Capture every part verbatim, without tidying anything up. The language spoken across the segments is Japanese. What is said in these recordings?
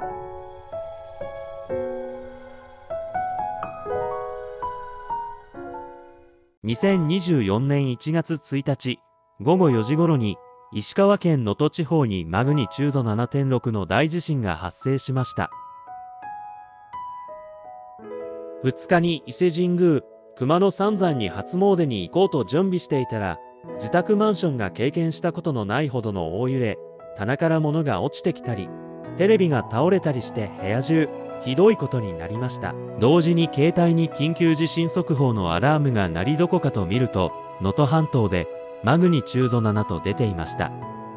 にせんにじゅうよねんいちがつついたちごごよじ頃に石川県能登地方にマグニチュード ななてんろく の大地震が発生しました。ふつかに伊勢神宮熊野三山に初詣に行こうと準備していたら、自宅マンションが経験したことのないほどの大揺れ、棚から物が落ちてきたり、テレビが倒れたりして部屋中ひどいことになりました。同時に携帯に緊急地震速報のアラームが鳴りどこかと見ると、能登半島でマグニチュードななと出ていました。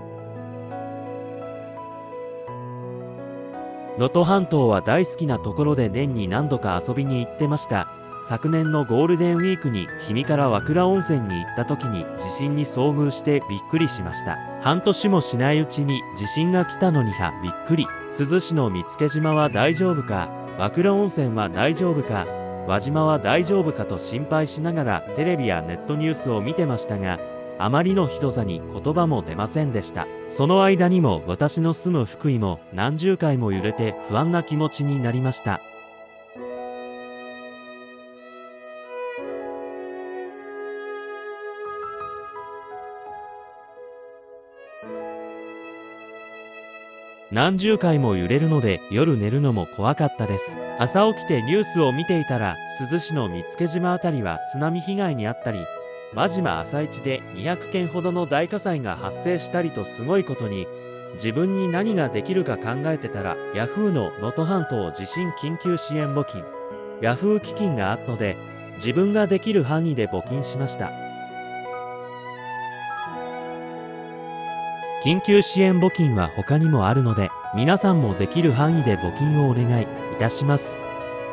能登半島は大好きなところで年に何度か遊びに行ってました。昨年のゴールデンウィークに氷見から和倉温泉に行った時に地震に遭遇してびっくりしました。半年もしないうちに地震が来たのにはびっくり。珠洲市の見附島は大丈夫か、和倉温泉は大丈夫か、輪島は大丈夫かと心配しながらテレビやネットニュースを見てましたが、あまりのひどさに言葉も出ませんでした。その間にも私の住む福井も何十回も揺れて不安な気持ちになりました。何十回も揺れるので夜寝るのも怖かったです。朝起きてニュースを見ていたら、珠洲市の見附島あたりは津波被害に遭ったり、輪島朝市でにひゃくけんほどの大火災が発生したりとすごいことに、自分に何ができるか考えてたら、ヤフーの能登半島地震緊急支援募金、ヤフー基金があったので、自分ができる範囲で募金しました。緊急支援募金は他にもあるので、皆さんもできる範囲で募金をお願いいたします。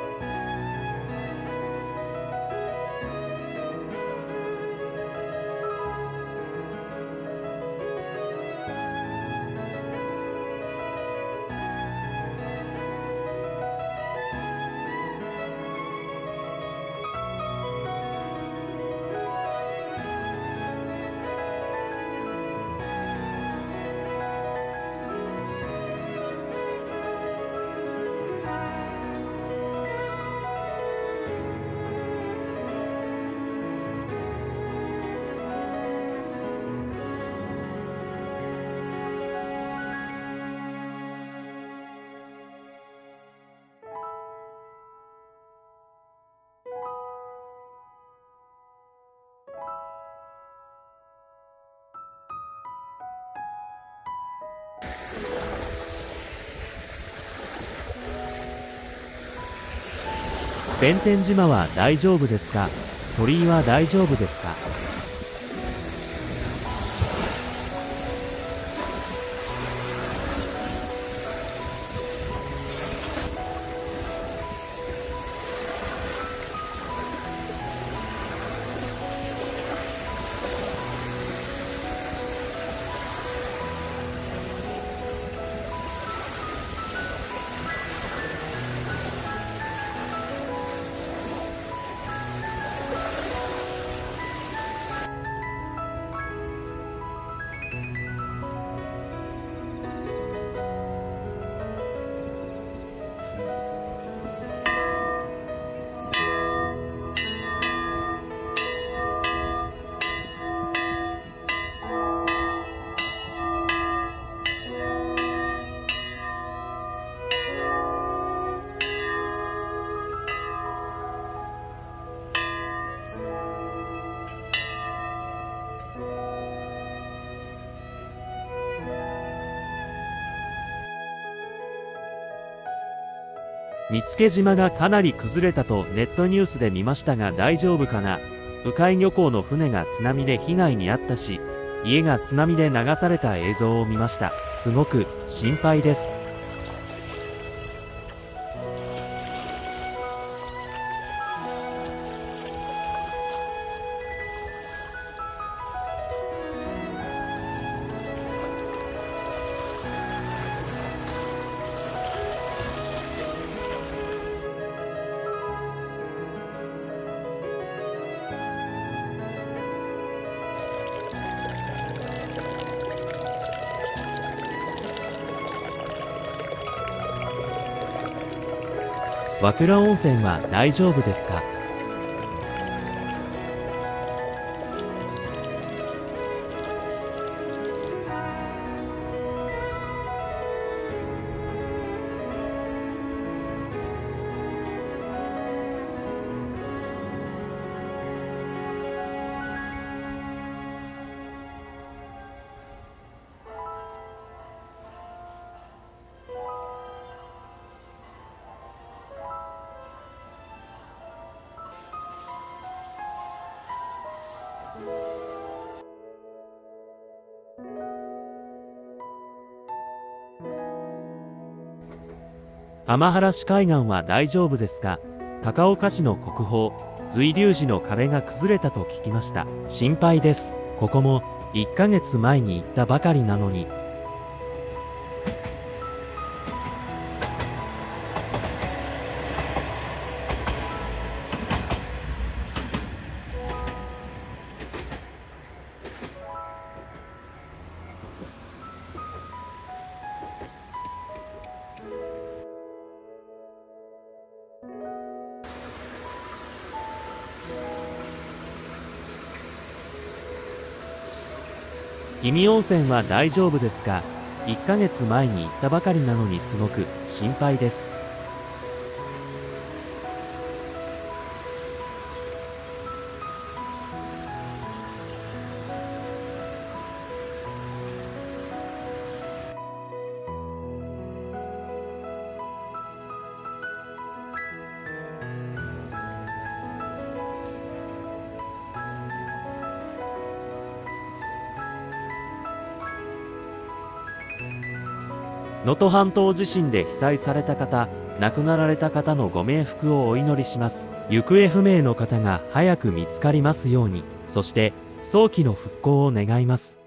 弁天島は大丈夫ですか？鳥居は大丈夫ですか？見附島がかなり崩れたとネットニュースで見ましたが大丈夫かな。鵜飼漁港の船が津波で被害に遭ったし、家が津波で流された映像を見ました。すごく心配です。 和倉温泉は大丈夫ですか？天原市海岸は大丈夫ですか？高岡市の国宝、瑞龍寺の壁が崩れたと聞きました。心配です。ここもいっかげつまえに行ったばかりなのに。氷見温泉は大丈夫ですか？いっかげつまえに行ったばかりなのにすごく心配です。能登半島地震で被災された方、亡くなられた方のご冥福をお祈りします。行方不明の方が早く見つかりますように、そして早期の復興を願います。